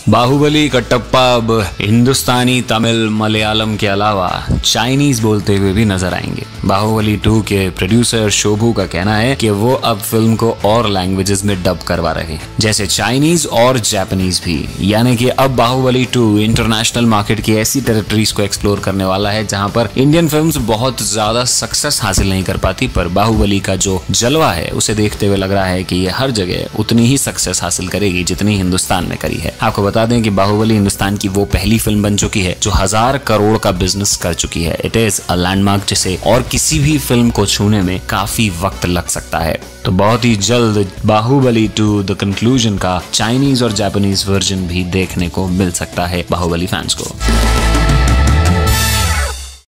बाहुबली कटप्पा अब हिंदुस्तानी, तमिल, मलयालम के अलावा चाइनीज बोलते हुए भी नजर आएंगे। बाहुबली 2 के प्रोड्यूसर शोभू का कहना है कि वो अब फिल्म को और लैंग्वेजेस में डब करवा रहे हैं, जैसे चाइनीज और जापानीज भी। यानी कि अब बाहुबली 2 इंटरनेशनल मार्केट की ऐसी टेरिटरीज को एक्सप्लोर करने वाला है जहां पर इंडियन फिल्म्स बहुत ज्यादा सक्सेस हासिल नहीं कर पाती, पर बाहुबली का जो जलवा है उसे देखते हुए लग रहा है कि ये हर जगह उतनी ही सक्सेस हासिल करेगी जितनी हिंदुस्तान में करी है। आपको बता दें कि बाहुबली हिंदुस्तान की वो पहली फिल्म बन चुकी है जो 1000 करोड़ का बिजनेस कर चुकी है। इट इज अ लैंडमार्क जिसे और किसी भी फिल्म को छूने में काफी वक्त लग सकता है। तो बहुत ही जल्द बाहुबली 2 द कंक्लूजन का चाइनीज और जापानीज वर्जन भी देखने को मिल सकता है बाहुबली फैंस को।